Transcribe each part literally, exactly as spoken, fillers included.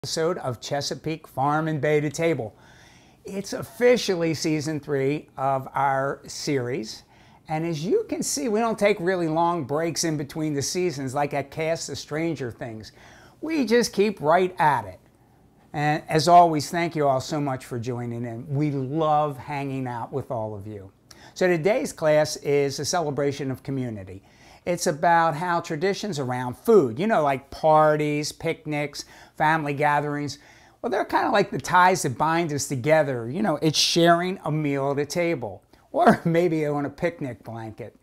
Episode of Chesapeake Farm and Bay to Table. It's officially season three of our series, and as you can see, we don't take really long breaks in between the seasons like at Cast of Stranger Things. We just keep right at it. And as always, thank you all so much for joining in. We love hanging out with all of you. So today's class is a celebration of community. It's about how traditions around food, you know, like parties, picnics, family gatherings, well, they're kind of like the ties that bind us together. You know, it's sharing a meal at a table, or maybe on a picnic blanket.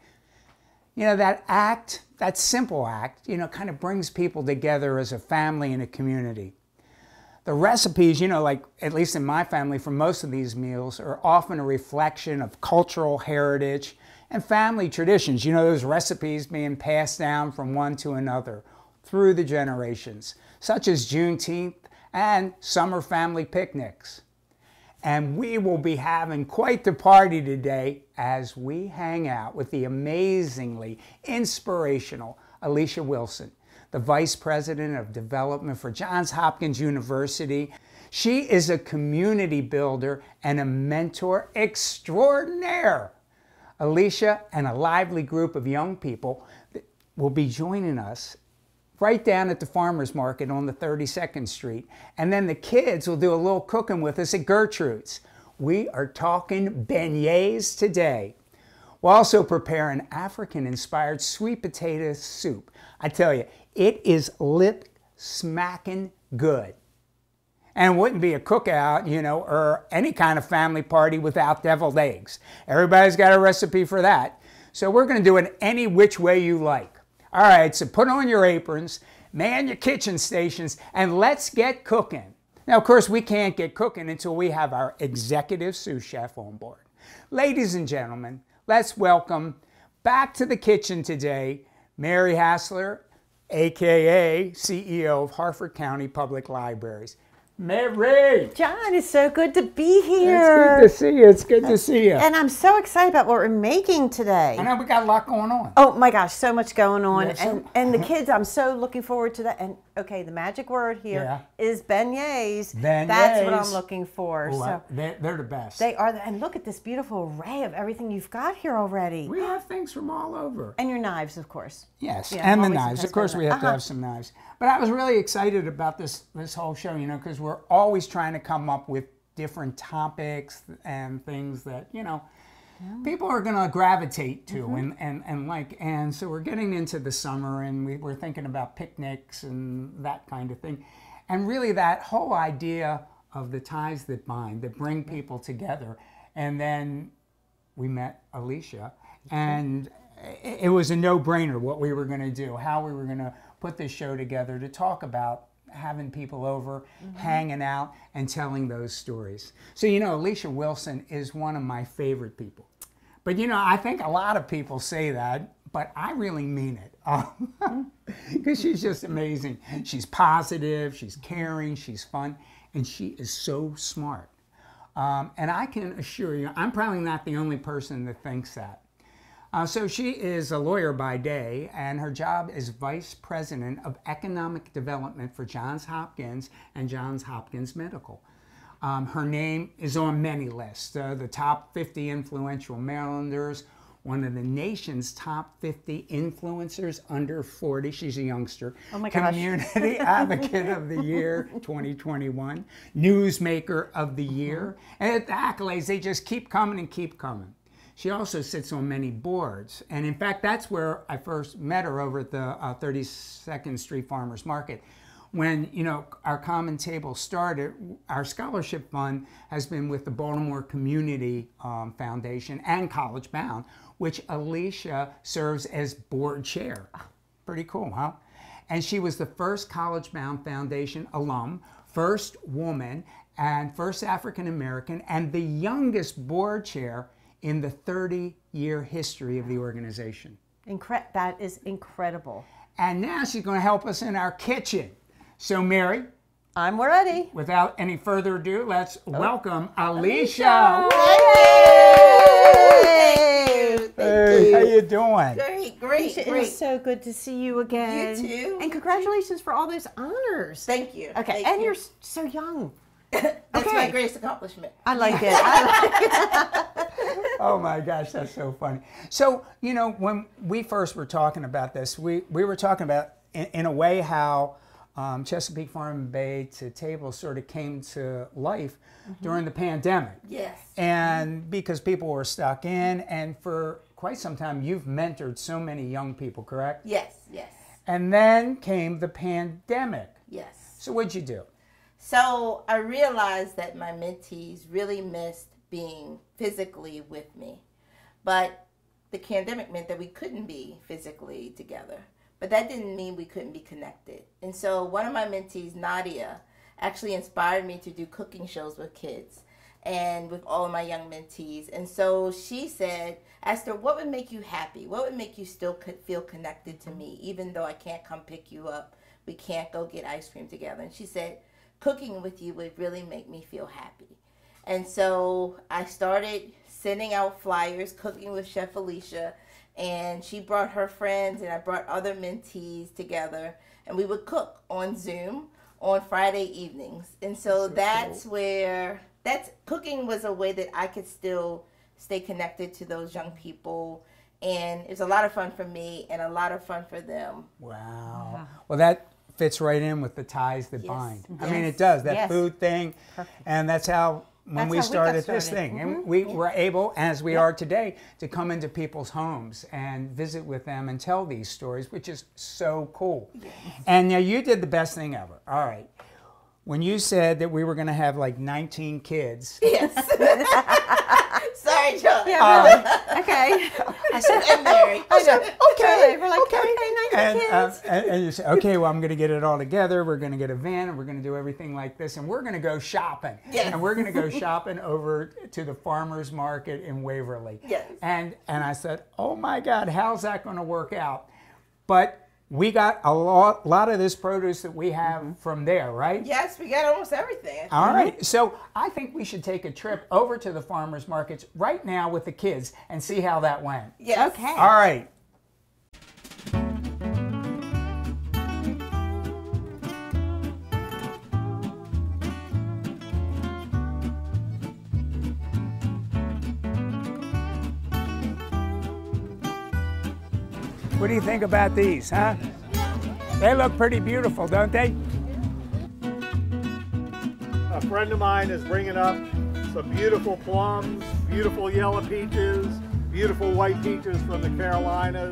You know, that act, that simple act, you know, kind of brings people together as a family and a community. The recipes, you know, like at least in my family, for most of these meals are often a reflection of cultural heritage and family traditions. You know, those recipes being passed down from one to another through the generations, such as Juneteenth and summer family picnics. And we will be having quite the party today as we hang out with the amazingly inspirational Alicia Wilson, the Vice President of Development for Johns Hopkins University. She is a community builder and a mentor extraordinaire. Alicia and a lively group of young people will be joining us right down at the farmer's market on the thirty-second street. And then the kids will do a little cooking with us at Gertrude's. We are talking beignets today. We'll also prepare an African-inspired sweet potato soup. I tell you, it is lip-smacking good. And it wouldn't be a cookout, you know, or any kind of family party without deviled eggs. Everybody's got a recipe for that. So we're going to do it any which way you like. All right, so put on your aprons, man your kitchen stations, and let's get cooking. Now, of course, we can't get cooking until we have our executive sous chef on board. Ladies and gentlemen, let's welcome back to the kitchen today, Mary Hastler, A K A C E O of Harford County Public Libraries. Mary! John, it's so good to be here. It's good to see you. It's good to see you. And I'm so excited about what we're making today. I know we got a lot going on. Oh my gosh, so much going on. Yeah, so, and, and the kids, I'm so looking forward to that. And okay, the magic word here yeah. is beignets. Beignets. That's what I'm looking for. Oh, so they're, they're the best. They are. The, and look at this beautiful array of everything you've got here already. We have things from all over. And your knives, of course. Yes, yeah, and the knives. Of course, we have uh-huh. to have some knives. But I was really excited about this, this whole show, you know, because we're always trying to come up with different topics and things that, you know, yeah. people are going to gravitate to mm-hmm. and, and, and like. And so we're getting into the summer, and we, we're thinking about picnics and that kind of thing. And really that whole idea of the ties that bind, that bring people together. And then we met Alicia, and it, it was a no-brainer what we were going to do, how we were going to put this show together to talk about having people over, mm-hmm. hanging out, and telling those stories. So, you know, Alicia Wilson is one of my favorite people. But, you know, I think a lot of people say that, but I really mean it. Because she's just amazing. She's positive, she's caring, she's fun, and she is so smart. Um, and I can assure you, I'm probably not the only person that thinks that. Uh, so she is a lawyer by day, and her job is Vice President of Economic Development for Johns Hopkins and Johns Hopkins Medical. Um, her name is on many lists, uh, the top fifty influential Marylanders, one of the nation's top fifty influencers under forty. She's a youngster. Oh my gosh. Community Advocate of the Year, twenty twenty-one. Newsmaker of the Year. And the accolades, they just keep coming and keep coming. She also sits on many boards, and in fact, that's where I first met her, over at the uh, thirty-second street Farmers Market. When, you know, our Common Table started, our scholarship fund has been with the Baltimore Community um, Foundation and College Bound, which Alicia serves as board chair. Pretty cool, huh? And she was the first College Bound Foundation alum, first woman, and first African American, and the youngest board chair in the thirty-year history of the organization. Incre- that is incredible. And now she's going to help us in our kitchen. So, Mary, I'm ready. Without any further ado, let's oh. welcome Alicia. Alicia. Hey, Thank you. how you doing? Great. Great, great, Alicia, great. It is so good to see you again. You too. And congratulations for all those honors. Thank you. Okay, Thank and you. you're so young. That's okay. my greatest accomplishment. I like it. I like it. Oh my gosh, that's so funny. So, you know, when we first were talking about this, we, we were talking about, in, in a way, how um, Chesapeake Farm and Bay to Table sort of came to life mm-hmm. during the pandemic. Yes. And because people were stuck in, and for quite some time, you've mentored so many young people, correct? Yes, yes. And then came the pandemic. Yes. So what'd you do? So I realized that my mentees really missed being physically with me. But the pandemic meant that we couldn't be physically together. But that didn't mean we couldn't be connected. And so one of my mentees, Nadia, actually inspired me to do cooking shows with kids and with all of my young mentees. And so she said, asked her, what would make you happy? What would make you still feel connected to me, even though I can't come pick you up? We can't go get ice cream together. And she said, cooking with you would really make me feel happy. And so I started sending out flyers, cooking with Chef Alicia, and she brought her friends and I brought other mentees together, and we would cook on Zoom on Friday evenings. And so that's, that's cool. where, that's, cooking was a way that I could still stay connected to those young people. And it was a lot of fun for me and a lot of fun for them. Wow. Yeah. Well, that fits right in with the ties that Yes. bind. Yes. I mean, it does, that Yes. food thing. Perfect. And that's how, when That's we how we got started, this started. thing, Mm-hmm. and we Yeah. were able, as we Yeah. are today, to come into people's homes and visit with them and tell these stories, which is so cool. Yes. And now you did the best thing ever. All right. When you said that we were going to have like nineteen kids. Yes. Sorry, John. Yeah, Uh, really. Okay. I said, I'm married. I know. Okay, We're like, okay, okay. nice And, um, kids. and, and you say, okay, well, I'm going to get it all together. We're going to get a van, and we're going to do everything like this, and we're going to go shopping. Yes. And we're going to go shopping over to the farmer's market in Waverly. Yes. And and I said, oh my God, how's that going to work out? But we got a lot, lot of this produce that we have mm-hmm. from there, right? Yes, we got almost everything. All right. So I think we should take a trip over to the farmers markets right now with the kids and see how that went. Yes. Okay. All right. What do you think about these, huh? They look pretty beautiful, don't they? A friend of mine is bringing up some beautiful plums, beautiful yellow peaches, beautiful white peaches from the Carolinas.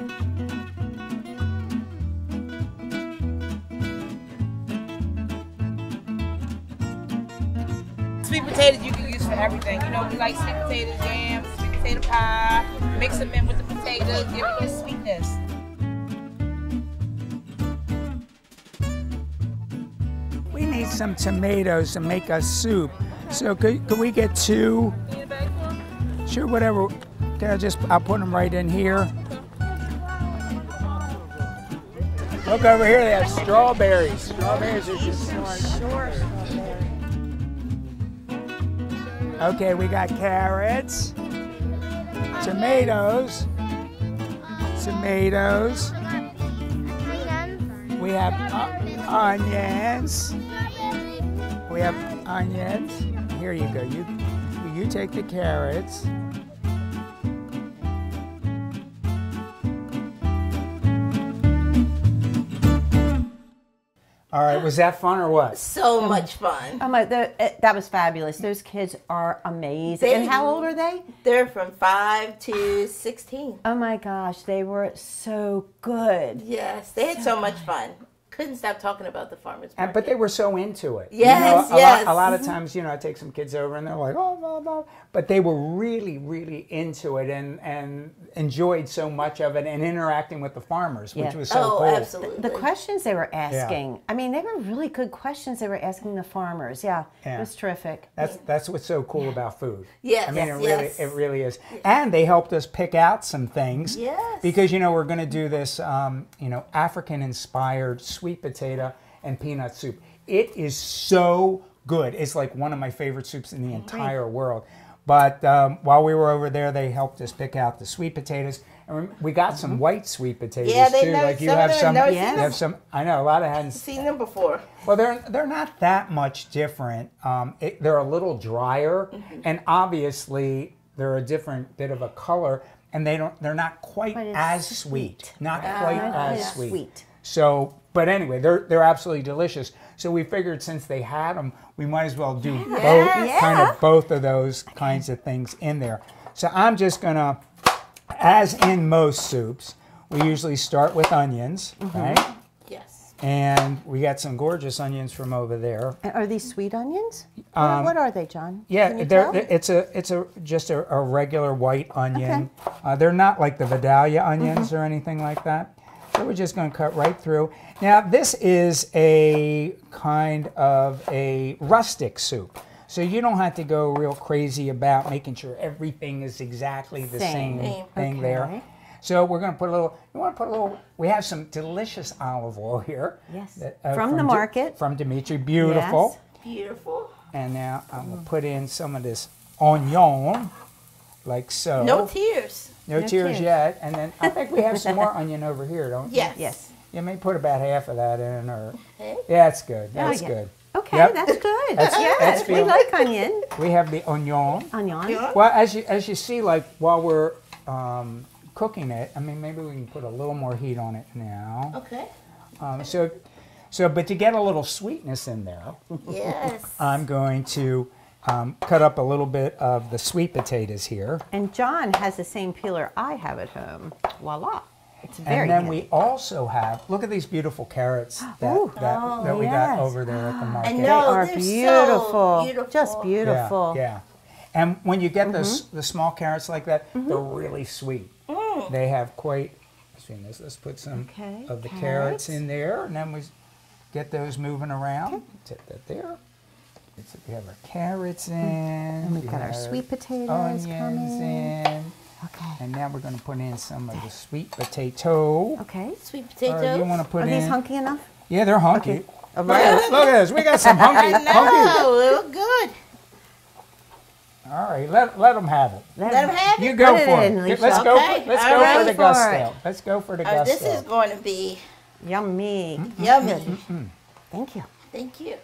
Sweet potatoes you can use for everything. You know, we like sweet potatoes, yams, sweet potato pie, mix them in with the potatoes, give it the sweetness. We need some tomatoes to make us soup. So could, could we get two? Need a bag for 'em? Sure, whatever. Can I just, I'll put them right in here. Look over here, they have strawberries. Strawberries are just Sure. Okay, we got carrots, tomatoes, tomatoes. We have uh, onions. We have onions. Here you go. You you take the carrots. All right, was that fun or what? So much fun. Oh my, the, it, that was fabulous. Those kids are amazing. They- and how old are they? They're from five to sixteen. Oh my gosh, they were so good. Yes, they had so much fun. Couldn't stop talking about the farmers market. And, but they were so into it. Yes, you know, a yes. Lot, a lot of times, you know, I take some kids over and they're like, oh, blah, blah. But they were really, really into it and, and enjoyed so much of it and interacting with the farmers, which Yeah. was so oh, cool. absolutely. The questions they were asking, I mean, they were really good questions they were asking the farmers. Yeah, Yeah. it was terrific. That's that's what's so cool about food. Yes, I mean, it really yes. it really is. And they helped us pick out some things. Yes. Because you know we're going to do this, um, you know, African-inspired sweet potato and peanut soup. It is so good. It's like one of my favorite soups in the entire world. But um, while we were over there, they helped us pick out the sweet potatoes. And we got some white sweet potatoes Yeah, they too. never- Like you some of have them some, never you seen them. have some. I know a lot of hadn't. Seen them before. Well, they're they're not that much different. Um, it, they're a little drier, Mm-hmm. and obviously they're a different bit of a color, and they don't. They're not quite But it's as sweet. sweet. Not Ah, quite Not as as sweet. sweet. So, but anyway, they're they're absolutely delicious. So we figured since they had them, we might as well do both Yes. kind Yeah. of both of those kinds of things in there. So I'm just gonna, as in most soups, we usually start with onions, right? Yes. And we got some gorgeous onions from over there. And are these sweet onions? Or Um, what are they, John? Yeah, Can you they're, tell? it's a it's a just a, a regular white onion. Uh, they're not like the Vidalia onions or anything like that. So we're just going to cut right through. Now this is a kind of a rustic soup. So you don't have to go real crazy about making sure everything is exactly the Same. same, Same. thing Okay. there. So we're going to put a little, you want to put a little, we have some delicious olive oil here. Yes. that, uh, From the Di- market. From Dimitri, beautiful. Yes. Beautiful. And now I'm going to put in some of this onion, like so. No tears. No No tears tears. yet. And then I think we have some more onion over here, don't we? Yes. Yes. You may put about half of that in, or Okay. yeah, that's good. That's yeah. good. Okay, Yep. that's good. That's- yes, that's we feel- like onion. We have the onion. Onion. Yeah. Well, as you as you see, like while we're um, cooking it, I mean, maybe we can put a little more heat on it now. Okay. Um, so, so, but to get a little sweetness in there, Yes. I'm going to um, cut up a little bit of the sweet potatoes here. And John has the same peeler I have at home. Voila. It's very And then handy. we also have, look at these beautiful carrots that, Ooh. that, Oh, that we got yes. over there at the market. I They know. are they're so beautiful. beautiful. Just beautiful. Yeah, yeah. And when you get the, s- the small carrots like that, they're really sweet. Mm. They have quite, let's see this, let's put some Okay, of the carrots. carrots. in there, and then we get those moving around. Tip that there. So we have our carrots in. And we've we got our have sweet potatoes onions coming. in. Okay. And now we're going to put in some of the sweet potato. Okay. Sweet Or potatoes. you want to put Are in? these hunky enough? Yeah, they're hunky. Okay. All Look, at, right. look at this. We got some hunky. hunky. Oh, they look good. All right, let, let them have it. Let them have You it. go Put it for in, it. Alicia. Let's go. Okay, For, let's all go right. for the For gusto. it. Let's go for the Uh, gusto. this is going to be Yummy. yummy. Thank you. Thank you.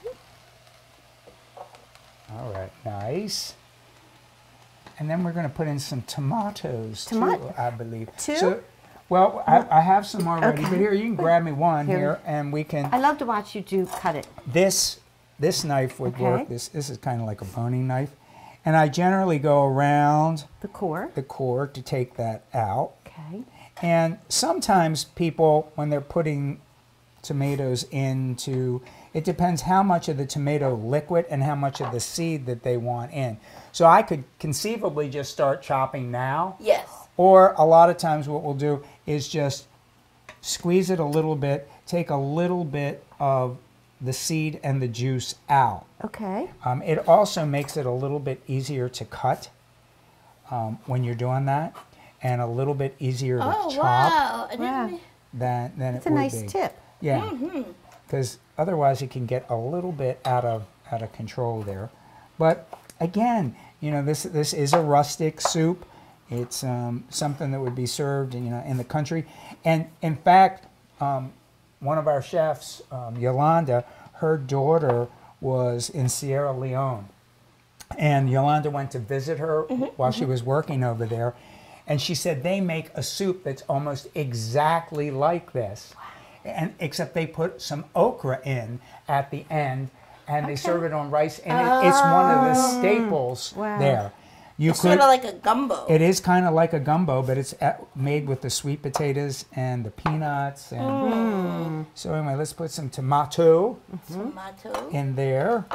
All right, nice. And then we're going to put in some tomatoes Tomat- too, I believe. Two? So, well, I, I have some already, Okay. but here you can grab me one Here. here, and we can. I love to watch you do cut it. This this knife would Okay. work. This this is kind of like a boning knife, and I generally go around The core. the core to take that out. Okay. And sometimes people, when they're putting tomatoes into, it depends how much of the tomato liquid and how much of the seed that they want in. So I could conceivably just start chopping now, Yes. or a lot of times what we'll do is just squeeze it a little bit, take a little bit of the seed and the juice out. Okay. Um, it also makes it a little bit easier to cut um, when you're doing that, and a little bit easier to Oh, chop wow. I Wow. didn't. than than It's it a would nice be. tip. Yeah, because otherwise it can get a little bit out of out of control there. But again, you know, this this is a rustic soup. It's um, something that would be served, you know, in the country. And in fact, um, one of our chefs, um, Yolanda, her daughter was in Sierra Leone, and Yolanda went to visit her while she was working over there. And she said they make a soup that's almost exactly like this, and except they put some okra in at the end, and they serve it on rice, and it, it's one of the staples Wow. there. You It's could. sort of like a gumbo. It is kind of like a gumbo, but it's at, made with the sweet potatoes and the peanuts. And so anyway, let's put some tomato Tomato. in there,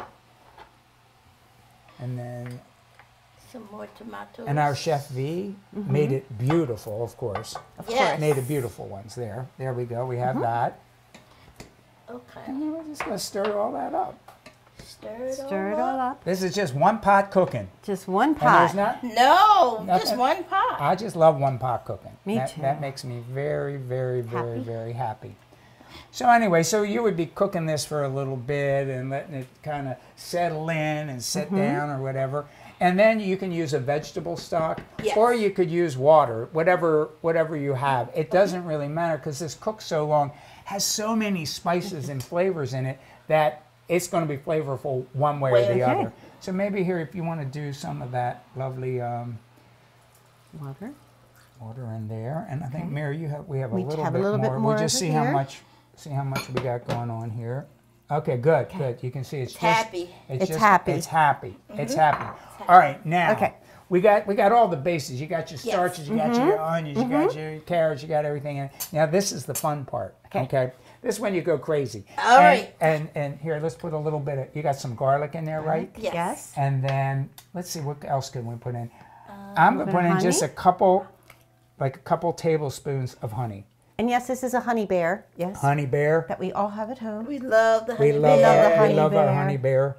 and then. Some more tomatoes. And our chef V made it beautiful, of course. Yes. Made it beautiful ones there. There we go. We have that. Okay. And then we're just going to stir all that up. Stir it Stir it all all up. up. This is just one pot cooking. Just one And pot. there's not. No, Nothing. just one pot. I just love one pot cooking. Me that, too. That makes me very, very, very, Happy? very happy. So anyway, so you would be cooking this for a little bit and letting it kind of settle in and sit down or whatever. And then you can use a vegetable stock, Yes. or you could use water, whatever whatever you have. It doesn't really matter because this cooks so long, has so many spices and flavors in it that it's going to be flavorful one way or the Okay. other. So maybe here, if you want to do some of that lovely um, Water. water in there, and I think Mary, you have we have a We little have a bit little bit more. more We'll just over see how here. much see how much we got going on here. Okay, good, good. You can see it's, It's just happy. It's just, happy. It's happy. It's happy. All right, now Okay. we got we got all the bases. You got your Yes. starches, you got your onions, you got your carrots, you got everything in. Now this is the fun part. Okay. Okay. This is when you go crazy. All and, right. And and here, let's put a little bit of. You got some garlic in there, right? Yes. Yes. And then let's see what else can we put in. I'm gonna bit put of in just a honey? couple, like a couple tablespoons of honey. And yes, this is a honey bear. Yes. Honey bear. That we all have at home. We love the We honey love, bear. love the our, honey we love our bear. honey bear.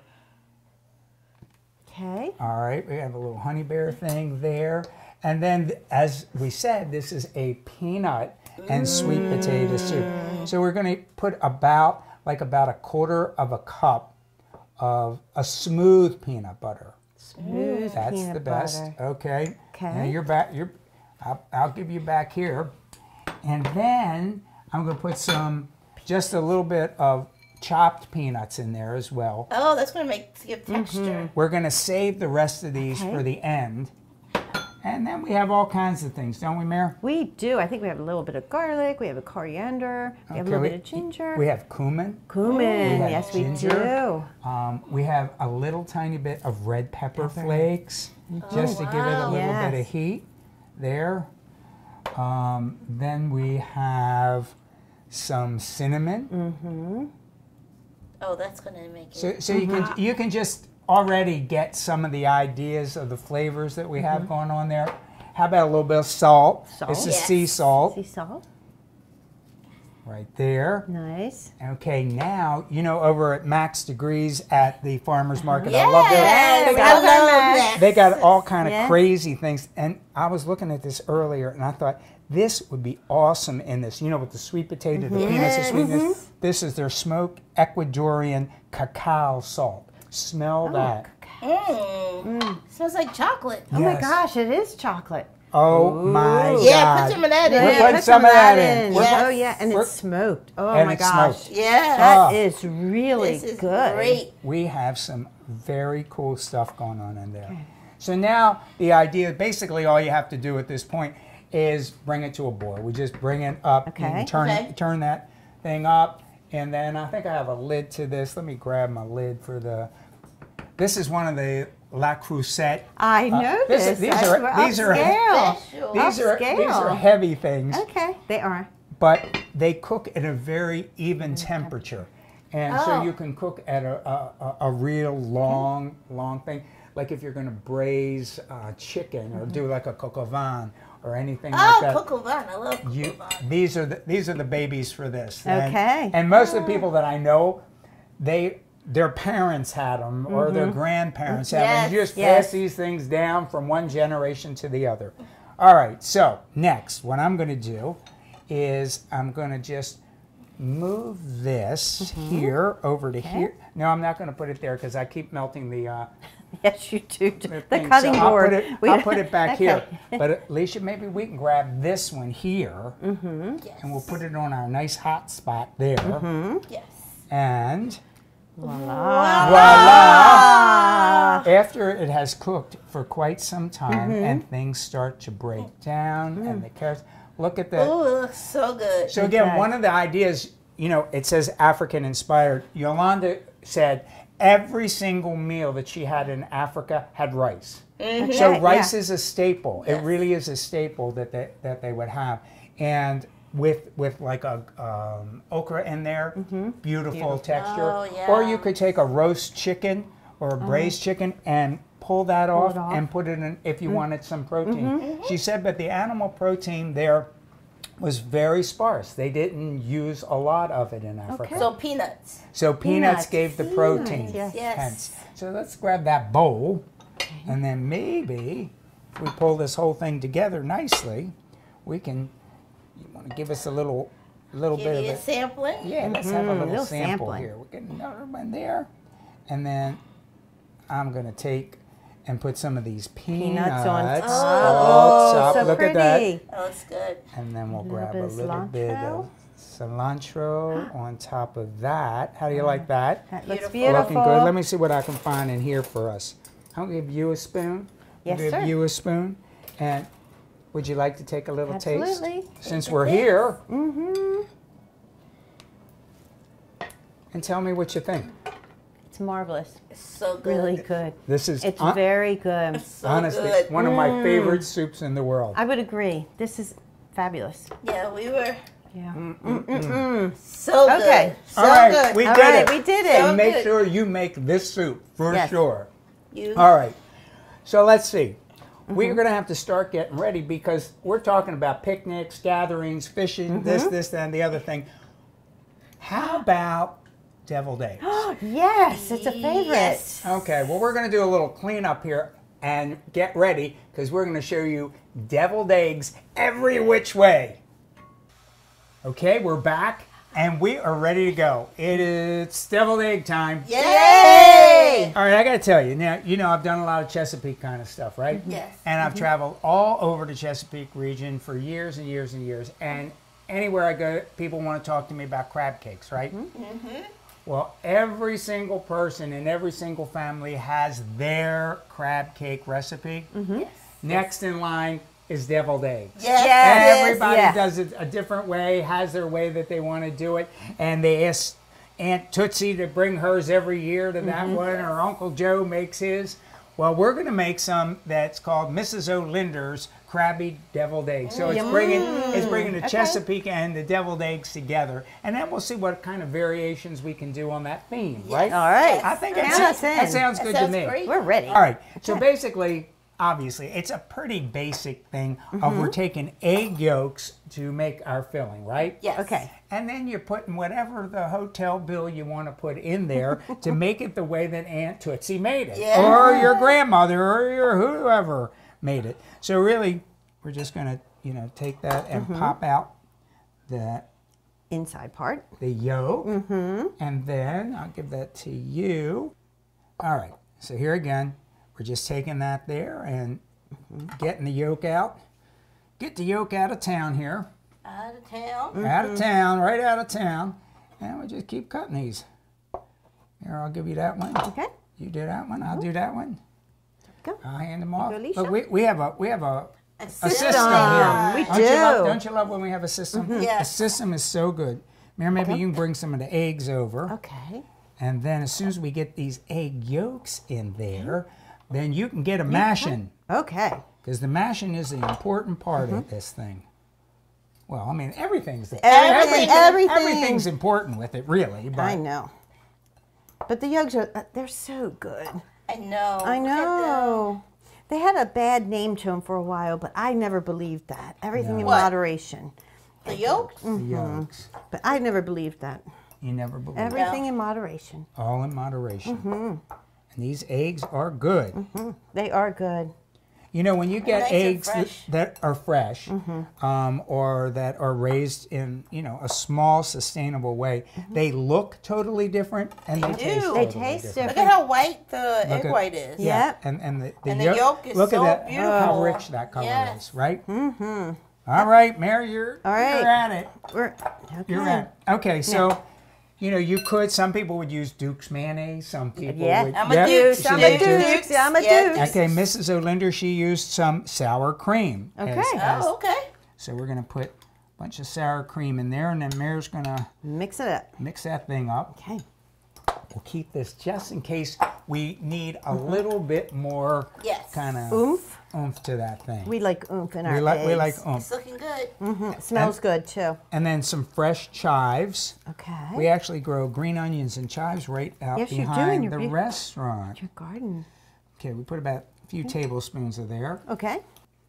Okay. All right, we have a little honey bear thing there. And then, as we said, this is a peanut and sweet potato soup. So we're going to put about, like about a quarter of a cup of a smooth peanut butter. Smooth That's peanut the best. butter. Okay. Okay. Now you're back. You're. I'll, I'll give you back here, and then I'm going to put some, just a little bit of chopped peanuts in there as well. Oh, that's going to make give texture. We're going to save the rest of these Okay. for the end, and then we have all kinds of things, don't we, Mare? We do. I think we have a little bit of garlic. We have a coriander. We have a little we, bit of ginger. We have cumin. cumin. have Yes, ginger. we Um, we have a little tiny bit of red pepper, flakes, just to give it a wow. little bit of Yes. heat there. Um, then we have some cinnamon. Oh, that's going to make it. So, so you can you can just already get some of the ideas of the flavors that we have going on there. How about a little bit of salt? Salt. This is Yes. sea salt do. Sea salt. right there. Nice. Okay, now you know over at Max Degrees at the farmers market. yes, I love their. I They love got, that. they got all kind of Yeah. crazy things, and I was looking at this earlier, and I thought this would be awesome in this. You know, with the sweet potato, the peanuts, the sweetness. This is their smoked Ecuadorian cacao salt. Smell that. Mm. Smells like chocolate. Oh my Yes. gosh, it is chocolate. Oh my Yeah, God! put some of that in. We're Yeah, putting put some of that in. Yeah. Yes. Oh yeah, and We're- it's smoked. Oh and my it's gosh. smoked. Yeah. That Oh. is really This is good. great. We have some very cool stuff going on in there. So now the idea, basically all you have to do at this point is bring it to a boil. We just bring it up, you Okay. can turn, Okay. it, turn that thing up, and then I think I have a lid to this. Let me grab my lid for the, this is one of the La Crusette. I Uh, know this- this. these I are- swear, these are- upscale. Special. These are, these are Upscale. heavy things, Okay, they are. but they cook at a very even temperature. And so Oh. you can cook at a, a, a- a real long, long thing. Like if you're going to braise uh, chicken or do like a coq au vin or anything Oh, like that. coq au vin. I love coq You, au vin. these are the these are the babies for this. And, Okay. And most of the people that I know, they their parents had them or their grandparents had them. You Yes, just yes. pass these things down from one generation to the other. All right. So next, what I'm going to do is I'm going to just move this here over to here. No, I'm not going to put it there because I keep melting the. Uh, Yes, you do. The thing. cutting so I'll board. Put it, We- I'll put it back Okay. here. But Alicia, maybe we can grab this one here, Yes. and we'll put it on our nice hot spot there. Yes. And Voila. voila! After it has cooked for quite some time, Mm-hmm. and things start to break down, and the carrots. Look at that. Ooh, it looks so good. So again, Okay. one of the ideas, you know, it says African inspired. Yolanda said every single meal that she had in Africa had rice. Okay, So rice yeah. is a staple. It really is a staple that they, that they would have, and with with like a um, okra in there, beautiful, texture. Oh, yeah. Or you could take a roast chicken or a braised chicken and pull that off, it off. and put it in if you wanted some protein. She said, but the animal protein there was very sparse. They didn't use a lot of it in Africa. So peanuts. So peanuts, Peanuts. gave the protein. Yes. Yes. Hence. So let's grab that bowl, and then maybe if we pull this whole thing together nicely, we can. You want to give us a little, little Give bit of you a it? sampling. Yeah, let's have a little, little sample sampling. here. We'll get another one there, and then I'm going to take and put some of these peanuts, Peanuts on top. Oh, top. so Look pretty. at that. That looks good. And then we'll A little grab bit a of little bit cilantro. of cilantro on top of that. How do you like that? That looks Beautiful. beautiful. Looking good. Let me see what I can find in here for us. I'll give you a spoon. Yes, I'll give sir. you a spoon. And would you like to take a little Absolutely. taste? Since we're here. Mm-hmm. And tell me what you think. It's marvelous. It's so good. Really good. This is It's hon- very good. It's so honestly good. one of my favorite soups in the world. I would agree. This is fabulous. Yeah, we were Yeah. so good. Okay. So All right, good. we All did right, it. we did And it. make good. sure you make this soup for Yes. sure. You, All right. So let's see. Mm-hmm. We're going to have to start getting ready because we're talking about picnics, gatherings, fishing, Mm-hmm. this, this, and the other thing. How about deviled eggs? Yes, it's a favorite. Yes. Okay, well, we're going to do a little cleanup here and get ready because we're going to show you deviled eggs every which way. Okay, we're back and we are ready to go. It is deviled egg time. Yay! All right, I got to tell you, now, you know, I've done a lot of Chesapeake kind of stuff, right? Yes. And I've traveled all over the Chesapeake region for years and years and years. And anywhere I go, people want to talk to me about crab cakes, right? Mm-hmm. Well, every single person in every single family has their crab cake recipe. Mm-hmm. Yes. Next in line is deviled eggs. Yes. Yes. Everybody Yes. does it a different way, has their way that they want to do it. And they ask Aunt Tootsie to bring hers every year to that Mm-hmm. one, or Uncle Joe makes his. Well, we're going to make some that's called Missus O'Linder's Krabby Deviled Eggs. So it's bringing it's bringing the Chesapeake and the deviled eggs together, and then we'll see what kind of variations we can do on that theme, right? All right. I think Count that's, us in. that sounds That good sounds to me. great. We're ready. All right. So basically, obviously, it's a pretty basic thing of we're taking egg yolks to make our filling, right? Yes. Okay. And then you're putting whatever the hotel bill you want to put in there to make it the way that Aunt Tootsie made it. Yeah. Or your grandmother or your whoever made it. So really, we're just going to, you know, take that and pop out the, Inside part. the yolk. And then I'll give that to you. All right. So here again, we're just taking that there and getting the yolk out. Get the yolk out of town here. Out of town. Out of town, right out of town. And we just keep cutting these. Here, I'll give you that one. Okay. You do that one, I'll do that one. Go. I'll hand them off. go, Alicia. But we, we have a we have a, a system system. here. We don't You love, do. don't you love when we have a system? Yes. The system is so good. Mary, maybe you can bring some of the eggs over. Okay. And then as soon as we get these egg yolks in there, then you can get a mashing. Okay. Because the mashing is the important part of this thing. Well, I mean, everything's Everything, everything. everything's important with it, really. But I know. But the yolks are, uh, they're so good. I know. I Look at know. They had a bad name to them for a while, but I never believed that. Everything in What? moderation. them. The yolks. the yolks, But I never believed that. you never believe it. Everything in moderation. All in moderation. And these eggs are good. They are good. You know, when you get nice and eggs that, fresh. that are fresh um, or that are raised in, you know, a small, sustainable way, they look totally different and they, They taste do. totally They taste different. different. Look at how white the Look egg at- white is. Yeah. Yep. And, and the, the, And the yolk, yolk is look so at that, how beautiful. rich that color Yes. is, right? Mm-hmm. All right, Mary, you're, All right. you're at it. We're, okay. You're at it. Okay, so, you know, you could, some people would use Duke's mayonnaise, some people Yeah. would. I'm a Yep, Duke. she I'm would a do- Duke. I'm a Yeah, Duke. Okay, Missus O'Linder, she used some sour cream. as- Okay. as- Oh, okay. so we're going to put a bunch of sour cream in there, and then Mary's going to Mix it up. mix that thing up. Okay. We'll keep this just in case we need a little bit more Yes. kind of Oomph. oomph to that thing. We like oomph in our we like we like eggs. oomph. It's looking good. It smells good too. And then some fresh chives. Okay. We actually grow green onions and chives right out Yes, you do in behind your the big- restaurant. Your garden. Okay, we put about a few tablespoons of there. Okay.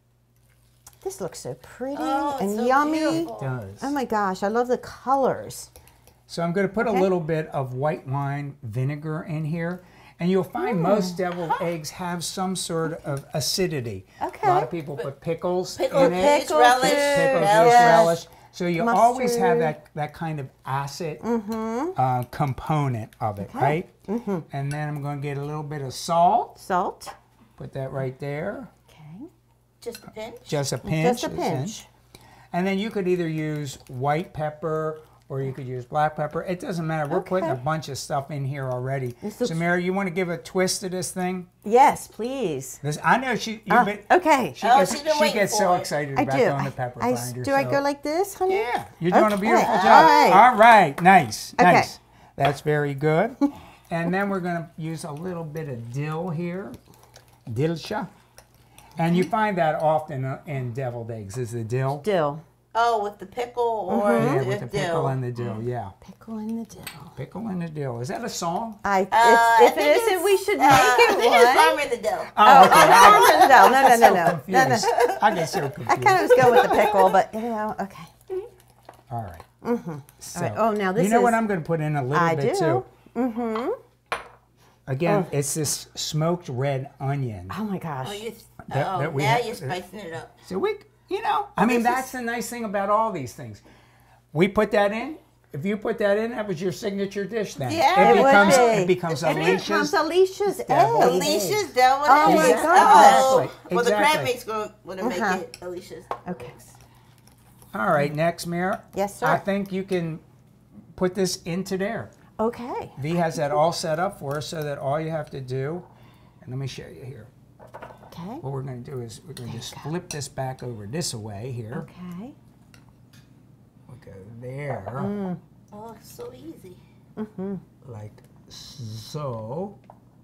This looks so pretty Oh, it's and so yummy. beautiful. It does. Oh my gosh, I love the colors. So I'm going to put Okay. a little bit of white wine vinegar in here. And you'll find Mm. most deviled eggs have some sort of acidity. Okay. A lot of people put pickles Pickle, in it. pickles, relish, Pickles, relish. yes, relish. So you always have Mustard. that, that kind of acid uh, component of it, right? And then I'm going to get a little bit of salt. Salt. Put that right there. Okay. Just a pinch? Just a pinch. Just a is in. pinch. And then you could either use white pepper or you could use black pepper. It doesn't matter. We're Okay. putting a bunch of stuff in here already. This So, looks- Mary, you want to give a twist to this thing? Yes, please. This I know she. You've Uh, been, okay. She Oh, gets, she's been she waiting gets for so it. excited I about do. doing the pepper I, finder. do I so- go like this, honey? Yeah, you're doing a Okay. beautiful job. All right. All right, nice, Okay. nice. That's very good. And then we're going to use a little bit of dill here, dilsha. And you find that often uh, in deviled eggs, is the dill. Dill. Oh, with the pickle or Yeah, the with the pickle dill? and the dill, yeah. Pickle in the dill. Pickle and the dill. Is that a song? I, Uh, I if, if think it isn't, it's, we should uh, make I it think it's one. farmer in the dill. Oh, okay. I Farmer in the dill. No, no, got no, so no. No, no. confused. I get so I confused. kind of was going with the pickle, but you know, okay. All right. Mm-hmm. So, All right. Oh, now this You know is- what I'm going to put in a little I bit do. too? Mm-hmm. Again, it's this smoked red onion. Oh my gosh. Oh, you're, That- oh that we now have- you're spicing it up. So we, you know, I mean, this that's is- the nice thing about all these things. We put that in. If you put that in, that was your signature dish then. Yeah, it it would becomes be. it becomes It Alicia's. becomes Alicia's Deviled egg. Alicia's deviled Oh eggs. my God. Oh, Exactly, well, the crab exactly. mix going to make Uh-huh. it Alicia's. Okay. All right, next, Mary. Yes, sir. I think you can put this into there. Okay. V has that all set up for us so that all you have to do, and let me show you here. Okay. What we're going to do is we're going to just flip this back over this way here. Okay. We'll go there, Mm. Oh, it's so easy. like so.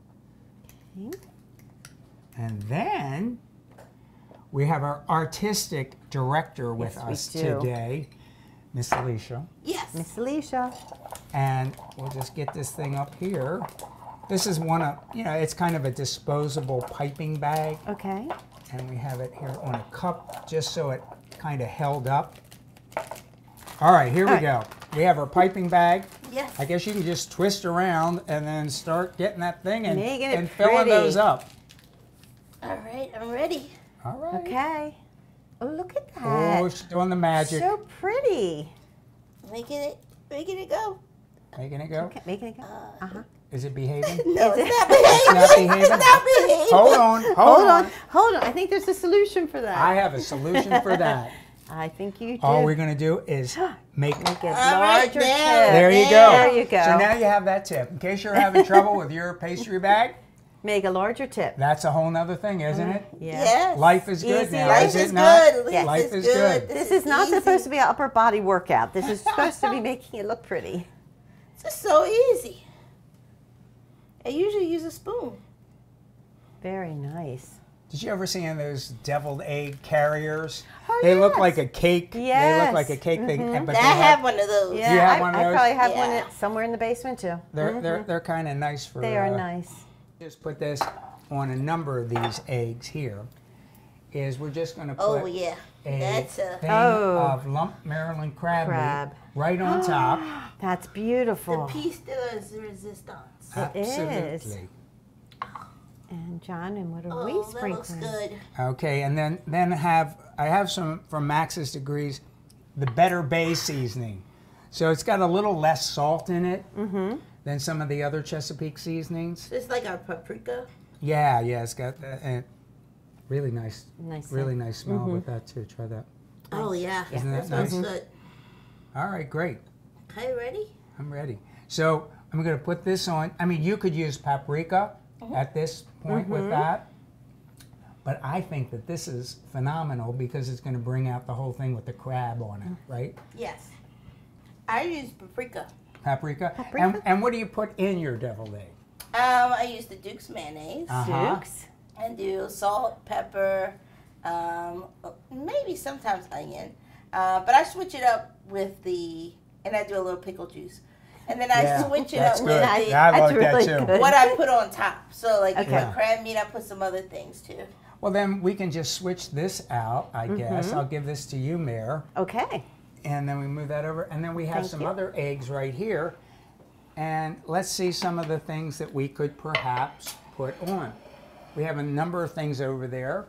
Okay. And then we have our artistic director with Yes, we us do. today, Miss Alicia. Yes. Miss Alicia. And we'll just get this thing up here. This is one of, you know, it's kind of a disposable piping bag. Okay. And we have it here on a cup just so it kind of held up. All right, here we All go. We have our piping bag. Yes. I guess you can just twist around and then start getting that thing and, Making it and filling pretty. those up. All right, I'm ready. All right. Okay. Oh, look at Oh, that. she's doing the magic. So pretty. Making it, making it go. Making it go. Okay, making it go. Uh-huh. Is it behaving? No, Is it's it- not behaving. It's not behaving? It's not behaving. Hold on, hold, Hold on. on. Hold on. I think there's a solution for that. I have a solution for that. I think you do. All we're going to do is make Make it All right, larger there. tip. There you go. There you go. So now you have that tip. In case you're having trouble with your pastry bag, Make a larger tip. that's a whole nother thing, isn't it? Yeah. Yes. Life is good Easy. now, Life is is it not? good. Yes. Life is good. This is not easy. supposed to be an upper body workout. This is supposed to be making it look pretty. It's just so easy. I usually use a spoon. Very nice. Did you ever see any of those deviled egg carriers? Oh, they look yes. like a cake. They look Yes. like a cake thing, Mhm. but I they have have, one of those. Yeah, You have I, one of I those? probably have Yeah. one at- somewhere in the basement too. they're they're Mhm. they're kind of nice for. They are uh, nice. Just put this on a number of these eggs here. Is we're just going to put Oh yeah, a that's a thing Oh. of lump Maryland crab, meat Crab. right on top. That's the beautiful. piece de resistance. It is. Absolutely. And John, and what are Oh, we that sprinkling? looks good. Okay, and then then have I have some from Max's Degrees, the Better Bay seasoning. So it's got a little less salt in it Mm-hmm. than some of the other Chesapeake seasonings. Just like our paprika. Yeah, yeah, it's got that. And really nice, Nice. really nice smell Mhm. with that too. Try that. Oh yeah, Isn't that that smells nice? good. All right, great. Okay, ready? I'm ready. So I'm going to put this on. I mean, you could use paprika at this point with that. But I think that this is phenomenal because it's going to bring out the whole thing with the crab on it, right? Yes. I use paprika. Paprika. Paprika. And, and what do you put in your deviled egg? Um, I use the Duke's mayonnaise. Uh-huh. Dukes. I do salt, pepper, um, maybe sometimes onion. Uh, but I switch it up with the, and I do a little pickle juice. And then I Yeah, switch it that's up good. with the, Yeah, I That's like that really too. good. what I put on top. So like if Okay. I crab meat, I put some other things too. Well, then we can just switch this out, I Mm-hmm. guess. I'll give this to you, Mayor. Okay. And then we move that over. And then we have Thank some you. other eggs right here. And let's see some of the things that we could perhaps put on. We have a number of things over there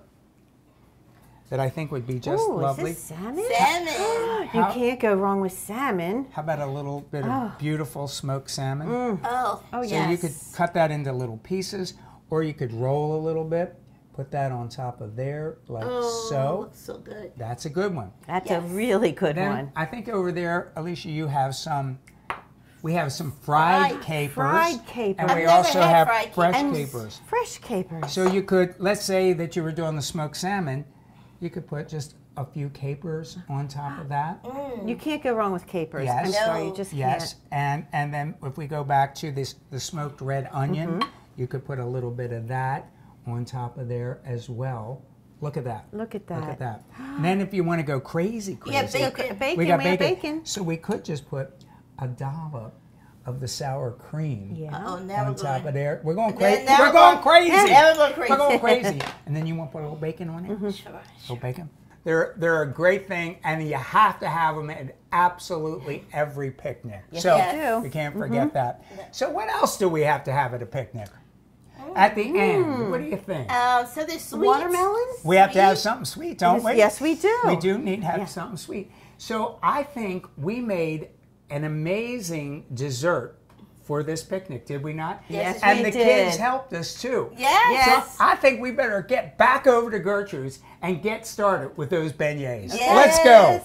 that I think would be just Ooh, lovely. is this salmon? Salmon. You How- can't go wrong with salmon. How about a little bit of Oh. beautiful smoked salmon? Oh, Oh, So yes. you could cut that into little pieces, or you could roll a little bit put that on top of there like Oh, so. looks so good. That's a good one. That's Yes. a really good Then one. I think over there, Alicia, you have some. We have some fried, Fried- capers. fried capers. And I've we never also had have fried fresh And capers. fresh capers. So you could, let's say that you were doing the smoked salmon, you could put just a few capers on top of that. You can't go wrong with capers. Yes. I'm sorry, you No. just Yes, can't. and and then if we go back to this, the smoked red onion, Mm-hmm. you could put a little bit of that on top of there as well. Look at that. Look at Look that. at that. And then if you want to go crazy, Yeah, crazy, bacon. Bacon, we got we have bacon. bacon. So we could just put a dollop of the sour cream Yeah. Oh, now on we're top going. of there. We're going Then- crazy. now We're we're going going- crazy. now we're going crazy. We're going crazy. And then you want to put a little bacon on it? Mm-hmm. Sure, A sure. little bacon. They're they're a great thing, and you have to have them at absolutely every picnic. Yes, so you Yes. do. we can't forget that. So what else do we have to have at a picnic? At the end, what do you think? Um, so there's sweets. Watermelons? We have to have sweet. something sweet, don't we? Yes, we do. We do need to have Yeah. something sweet. So I think we made an amazing dessert for this picnic, did we not? Yes, and we the did. kids helped us too. Yes. Yes. So I think we better get back over to Gertrude's and get started with those beignets. Yes. Let's go.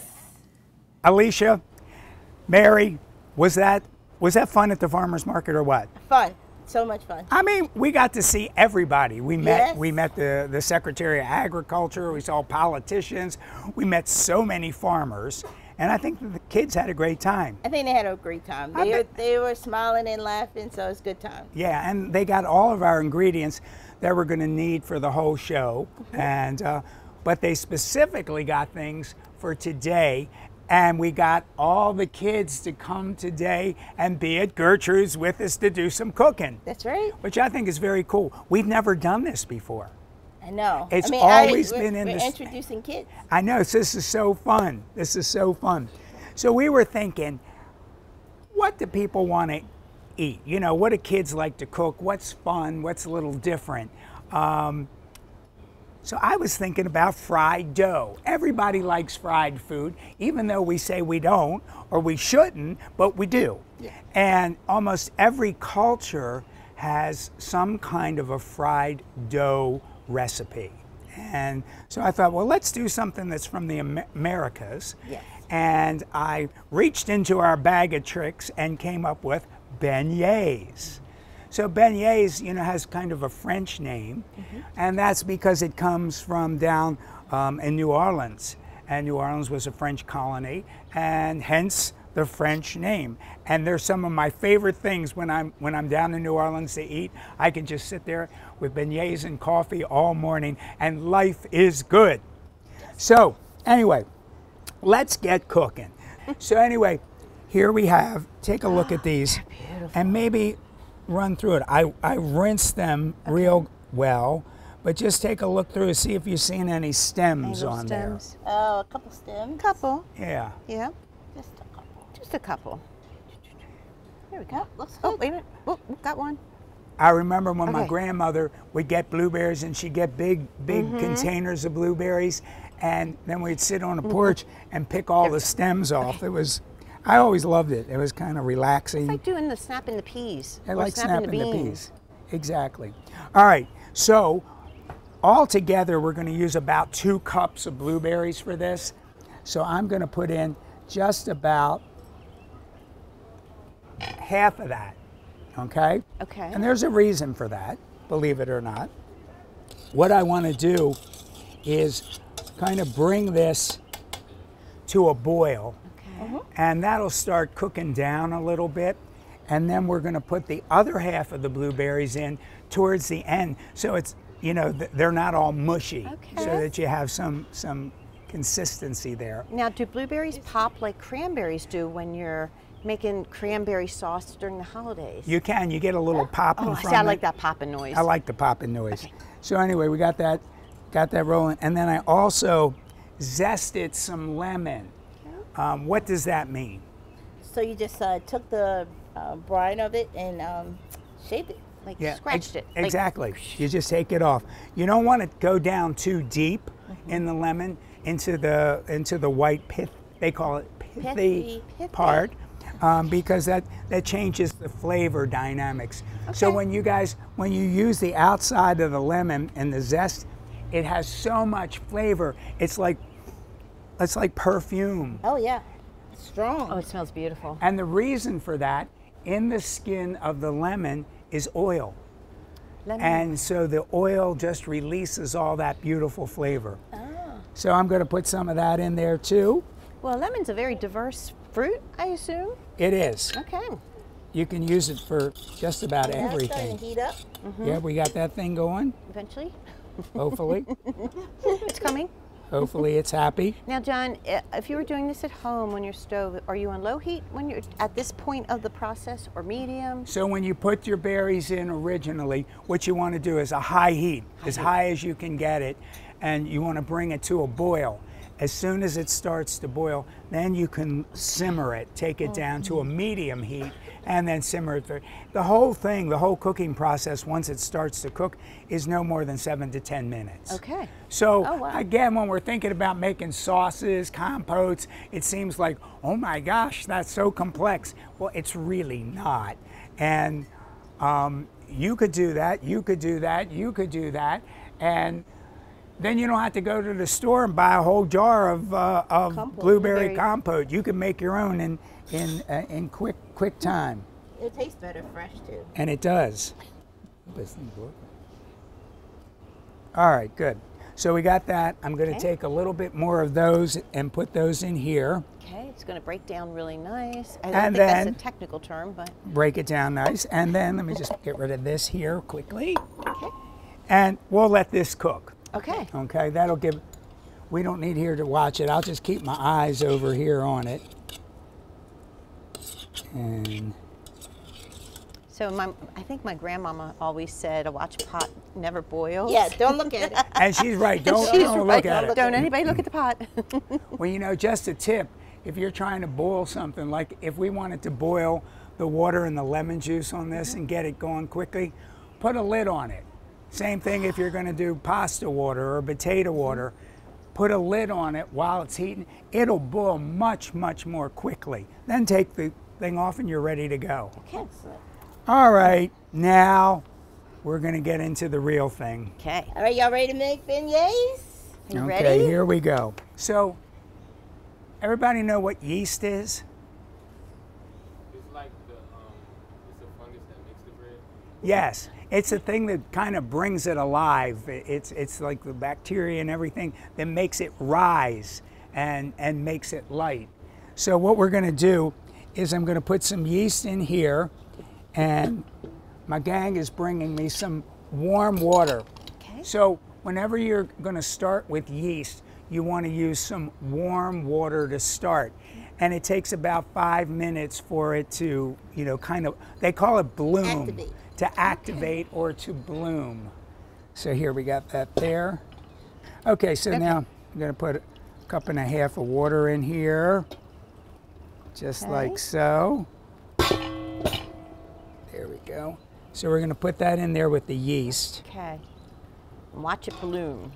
Alicia, Mary, was that was that fun at the farmers market or what? Fun. So much fun. I mean, we got to see everybody. We met Yes. we met the, the Secretary of Agriculture, we saw politicians, we met so many farmers, and I think the kids had a great time. I think they had a great time. I They were, bet- they were smiling and laughing, so it's a good time. Yeah, and they got all of our ingredients that we're going to need for the whole show, and uh, but they specifically got things for today. And we got all the kids to come today and be at Gertrude's with us to do some cooking, That's right. which I think is very cool. We've never done this before. I know. It's I mean, always I, we're, been in we're this- introducing kids. I know, so this is so fun. This is so fun. So we were thinking, what do people want to eat? You know, what do kids like to cook? What's fun? What's a little different? Um, so I was thinking about fried dough. Everybody likes fried food, even though we say we don't or we shouldn't, but we do. And almost every culture has some kind of a fried dough recipe. And so I thought, well, let's do something that's from the Am- Americas. Yes. And I reached into our bag of tricks and came up with beignets. So beignets, you know, has kind of a French name, and that's because it comes from down um, in New Orleans. And New Orleans was a French colony, and hence the French name. And they're some of my favorite things when I'm when I'm down in New Orleans to eat. I can just sit there with beignets and coffee all morning, and life is good. So anyway, let's get cooking. So anyway, here we have, take a look at these, and maybe run through it. I, I rinsed them real well, but just take a look through and see if you've seen any stems Angle on stems. Oh, a couple stems. Couple. there. Yeah. Yeah. Just a couple. Just a couple. There we go. Yep, looks Oh, good. wait a minute. Oh, got one. I remember when my Okay. grandmother would get blueberries, and she'd get big, big Mm-hmm. containers of blueberries, and then we'd sit on a porch and pick all the stems off. It was, I always loved it. It was kind of relaxing. It's like doing the snapping the peas. I or like snapping the the beans. peas. Exactly. All right, so all together we're going to use about two cups of blueberries for this. So I'm going to put in just about half of that, okay? Okay. And there's a reason for that, believe it or not. What I want to do is kind of bring this to a boil, Okay. and that'll start cooking down a little bit. And then we're going to put the other half of the blueberries in towards the end, so it's, you know, th- they're not all mushy, so Okay. that you have some some consistency there. Now, do blueberries pop like cranberries do when you're making cranberry sauce during the holidays? You can, you get a little popping Oh, from see, I it. like that popping noise. I like the popping noise. Okay. So anyway, we got that, got that rolling, and then I also zested some lemon. Um, what does that mean? So you just uh, took the uh, brine of it and um, shaped it. like Yeah, scratched ex- it. Like- Exactly. You just take it off. You don't want to go down too deep Mm-hmm. in the lemon into the into the white pith. They call it pithy, Pithy, pithy. part. Um, because that, that changes the flavor dynamics. So Okay. when you guys, when you use the outside of the lemon and the zest, It has so much flavor. It's like, it's like perfume. Oh yeah, strong. Oh, it smells beautiful. And the reason for that, in the skin of the lemon is oil. Lemon. And so the oil just releases all that beautiful flavor. Oh. So I'm going to put some of that in there too. Well, lemon's a very diverse fruit, I assume. It is. Okay. You can use it for just about Now it's starting everything. to heat up. Mm-hmm. Yeah, we got that thing going. Eventually. Hopefully. It's coming. Hopefully it's happy. Now, John, i- if you were doing this at home on your stove, are you on low heat when you're at this point of the process, or medium? So when you put your berries in originally, what you want to do is a high heat, as high as you can get it, and you want to bring it to a boil. As soon as it starts to boil, then you can simmer it, take it down to a medium heat, and then simmer it. For, the whole thing, the whole cooking process, once it starts to cook, is no more than seven to ten minutes. Okay. So Oh, wow. again, when we're thinking about making sauces, compotes, it seems like, oh my gosh, that's so complex. Well, it's really not. And um, you could do that, you could do that, you could do that, and then you don't have to go to the store and buy a whole jar of, uh, of Compote. blueberry Blueberry. compote. You can make your own in in uh, in quick quick time, It tastes better fresh too. and it does. All right, good. So we got that. I'm going to Okay. take a little bit more of those and put those in here. Okay, it's going to break down really nice. I don't And think then- that's a technical term, but Break it down nice, and then let me just get rid of this here quickly, okay. and we'll let this cook. Okay. Okay, that'll give, we don't need here to watch it. I'll just keep my eyes over here on it. And So my, I think my grandmama always said, a watch pot never boils. Yeah, don't look at it. and she's right, don't, She's don't right. look at it. Don't anybody look at the pot. Well, you know, just a tip, if you're trying to boil something, like if we wanted to boil the water and the lemon juice on this and get it going quickly, put a lid on it. Same thing if you're going to do pasta water or potato water. Put a lid on it while it's heating. It'll boil much, much more quickly. Then take the thing off and you're ready to go. Okay. All right, now we're going to get into the real thing. Okay. All right, y'all ready to make beignets? You Okay, ready? here we go. So, everybody know what yeast is? It's like the um, it's a fungus that makes the bread. Yes, it's a thing that kind of brings it alive. It's it's like the bacteria and everything that makes it rise and and makes it light. So what we're going to do is I'm going to put some yeast in here, and my gang is bringing me some warm water. Okay. So whenever you're going to start with yeast, you want to use some warm water to start. And it takes about five minutes for it to, you know, kind of, they call it bloom. Activate. To activate or to bloom. So here we got that there. Okay, so now I'm going to put a cup and a half of water in here, just Okay. like so. There we go. So we're going to put that in there with the yeast. Okay. And watch it bloom.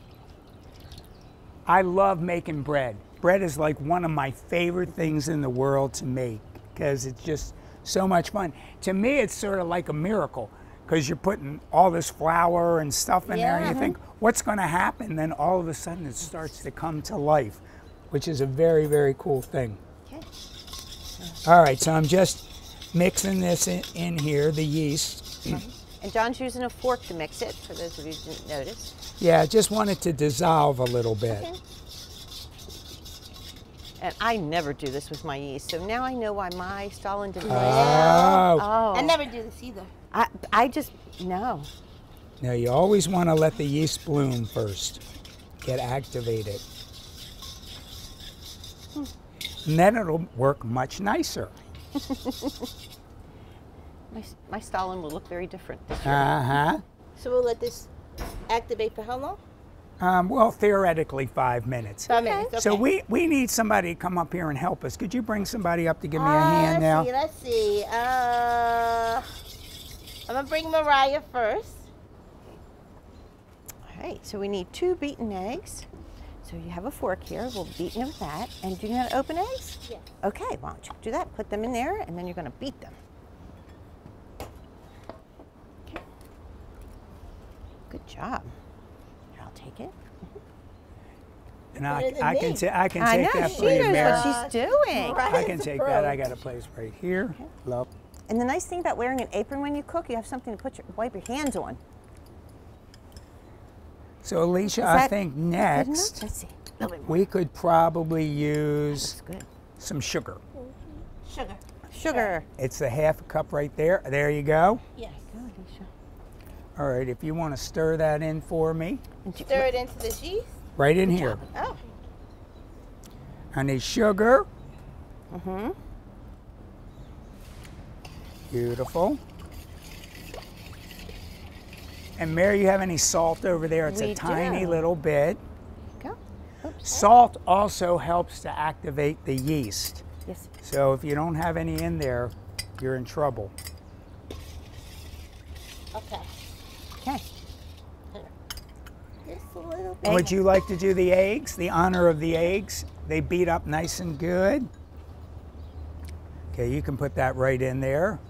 I love making bread. Bread is like one of my favorite things in the world to make because it's just so much fun. To me, it's sort of like a miracle because you're putting all this flour and stuff in there and you Yeah. think, what's going to happen? Then all of a sudden it starts to come to life, which is a very, very cool thing. Okay. All right, so I'm just mixing this in, in here, the yeast. And John's using a fork to mix it, for those of you who didn't notice. Yeah, I just want it to dissolve a little bit. Okay. And I never do this with my yeast, so now I know why my Stalin didn't like it. Oh, Oh. I never do this either. I, I just, no. now you always want to let the yeast bloom first, get activated. And then it'll work much nicer. My, my Stalin will look very different this year. Uh-huh. So we'll let this activate for how long? Um, well, theoretically, five minutes. Five minutes. Okay. So we, we need somebody to come up here and help us. Could you bring somebody up to give me a Uh, hand now? let's see. Let's see. Uh, I'm gonna bring Mariah first. All right, so we need two beaten eggs. So you have a fork here, we'll beaten with that. And do you know how to open eggs? Yeah. Okay, why don't you do that? Put them in there, and then you're gonna beat them. Okay. Good job. I'll take it. And I, Better than I can me. ta- I can I take know, that she for you, knows Mary. what she's doing. Right. I can take that. I got a place right here. Love. And the nice thing about wearing an apron when you cook, you have something to put your, wipe your hands on. So Alicia, Is I that think good enough? next Let's see. A little bit more. we could probably use That's good. some sugar. Sugar. Sugar. It's a half a cup right there. There you go. Yes. Go, Alicia. All right, if you want to stir that in for me, And you- Stir it into the cheese. right in here. Oh. I need sugar. Mhm. Beautiful. And Mary, you have any salt over there? It's We a tiny do. little bit. Go. Oops. Salt also helps to activate the yeast. Yes. So if you don't have any in there, you're in trouble. Okay. Okay. Just a little bit. Would you like to do the eggs? The honor of the eggs? They beat up nice and good. Okay, you can put that right in there.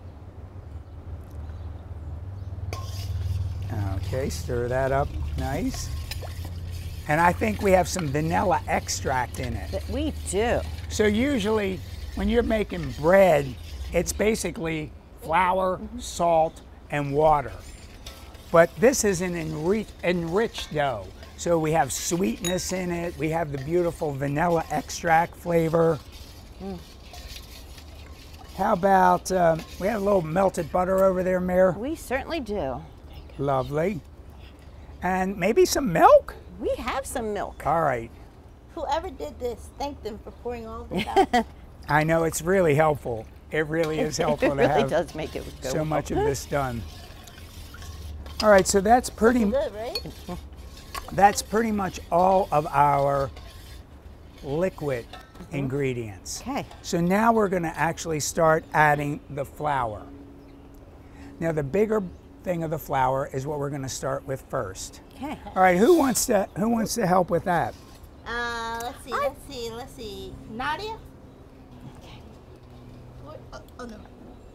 Okay, stir that up nice. And I think we have some vanilla extract in it. That we do. So usually when you're making bread, it's basically flour, salt, and water. But this is an enri- enriched dough. So we have sweetness in it. We have the beautiful vanilla extract flavor. Mm. How about, um, we have a little melted butter over there, Mare. We certainly do. Lovely. And maybe some milk? We have some milk. All right. Whoever did this, thank them for pouring all this out. I know it's really helpful. It really is helpful It to really have does make it go so well. much of this done. All right, so that's pretty Good, right? that's pretty much all of our liquid ingredients. Okay. So now we're going to actually start adding the flour. Now the bigger thing of the flour is what we're going to start with first. Okay. All right, who wants to who wants to help with that? Uh, let's see, let's see, let's see. Nadia? Okay. What? Oh, oh no.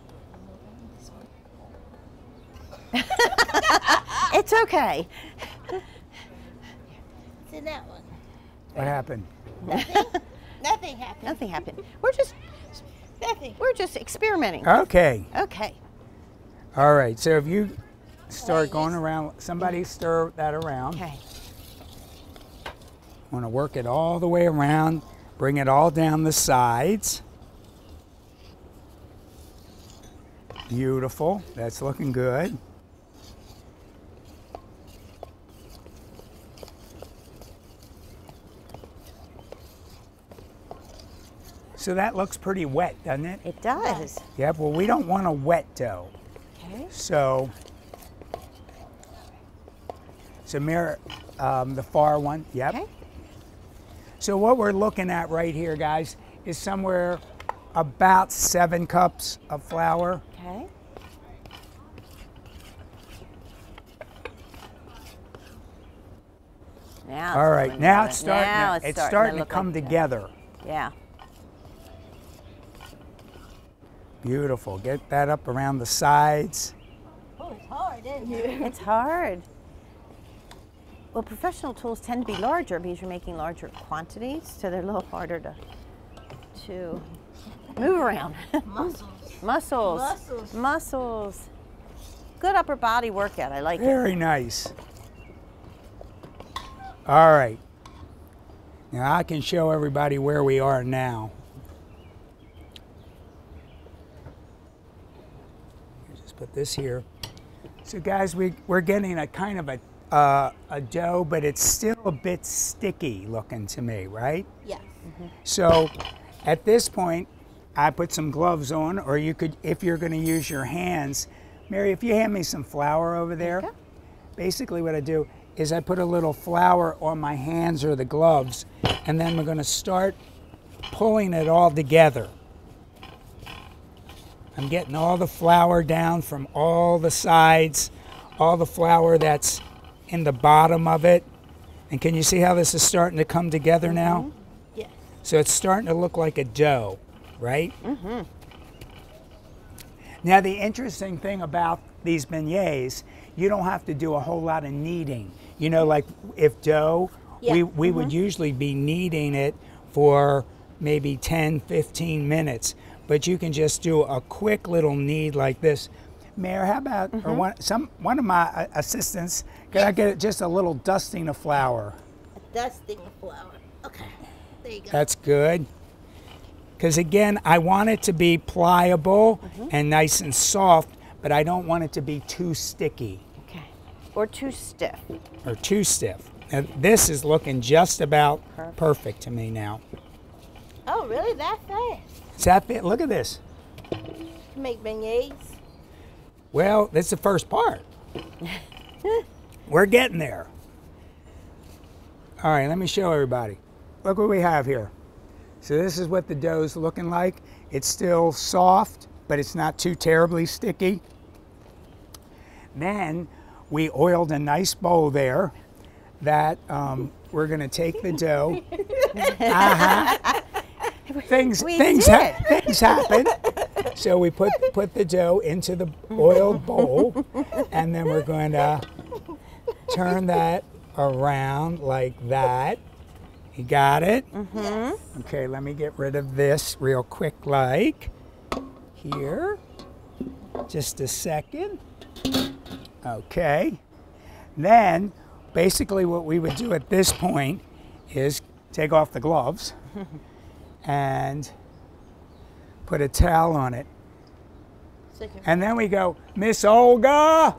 It's okay. It's in that one. What happened? Nothing happened. Nothing happened. We're just Nothing. we're just experimenting. Okay. Okay. All right. So if you start Right, going yes. around, somebody stir that around. Okay. Want to work it all the way around, bring it all down the sides. Beautiful. That's looking good. So that looks pretty wet, doesn't it? It does. Yep. Well, we don't want a wet dough. Okay. So, so mirror um, the far one. Yep. Okay. So what we're looking at right here, guys, is somewhere about seven cups of flour. Okay. Now All it's right, going now together. it's starting. Now to, it's it's starting to look come like that. together. Yeah. Beautiful. Get that up around the sides. Oh, it's hard, isn't it? It's hard. Well, professional tools tend to be larger because you're making larger quantities, so they're a little harder to to move around. Muscles. Muscles. Muscles. Muscles. Good upper body workout. I like it. Very nice. All right. Now I can show everybody where we are now. Just put this here. So guys, we, we're getting a kind of a, uh, a dough, but it's still a bit sticky looking to me, right? Yes. So at this point, I put some gloves on, or you could, if you're going to use your hands. Mary, if you hand me some flour over there, Okay. basically what I do is I put a little flour on my hands or the gloves, and then we're going to start pulling it all together. I'm getting all the flour down from all the sides, all the flour that's in the bottom of it. And can you see how this is starting to come together now? Yes. So it's starting to look like a dough, right? Mm-hmm. Now the interesting thing about these beignets, you don't have to do a whole lot of kneading. You know, like if dough, Yeah. we, we would usually be kneading it for maybe ten, fifteen minutes. But you can just do a quick little knead like this. Mayor, how about, or one, some, one of my uh, assistants, can I get just a little dusting of flour? A dusting of flour. Okay, there you go. That's good. Because again, I want it to be pliable Mm-hmm. and nice and soft, but I don't want it to be too sticky Okay. Or too stiff. or too stiff. Now, this is looking just about Perfect. perfect to me now. Oh, really? That fast? Is that fit? Look at this. You make beignets? Well, that's the first part. We're getting there. All right, let me show everybody. Look what we have here. So this is what the dough's looking like. It's still soft, but it's not too terribly sticky. Then we oiled a nice bowl there that um, we're gonna take the dough. Uh-huh. Things, We things, did. ha things happen. So we put put the dough into the oiled bowl, and then we're going to turn that around like that. You got it? Mm-hmm. Okay, let me get rid of this real quick, like here. Just a second. Okay. Then, basically what we would do at this point is take off the gloves and put a towel on it. So you can- And then we go, Miss Olga!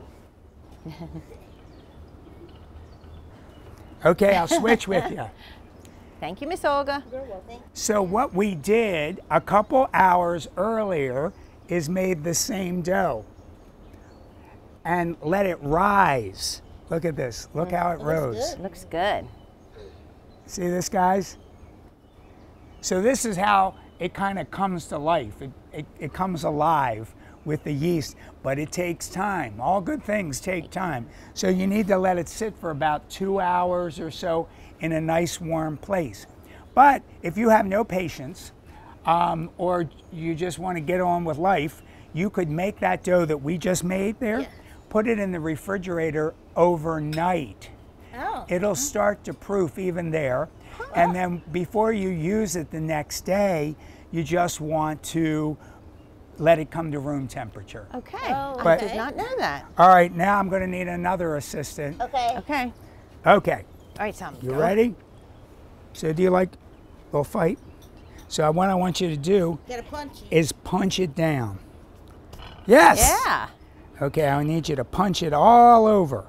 Okay, I'll switch with you. Thank you, Miss Olga. So what we did a couple hours earlier is made the same dough and let it rise. Look at this. Look how it rose. Looks good. See this, guys? So this is how it kind of comes to life. It, it, it comes alive with the yeast, but it takes time. All good things take time. So you need to let it sit for about two hours or so in a nice warm place. But if you have no patience, um, or you just want to get on with life, you could make that dough that we just made there, Yeah. put it in the refrigerator overnight. Oh. It'll start to proof even there. And then before you use it the next day, you just want to let it come to room temperature. Okay. Oh, I But- did not know that. All right, now I'm going to need another assistant. Okay. Okay. Okay, All right, Tom. you go. ready? So do you like a little fight? So what I want you to do Gotta punch it. is punch it down. Yes. Yeah. Okay, I need you to punch it all over.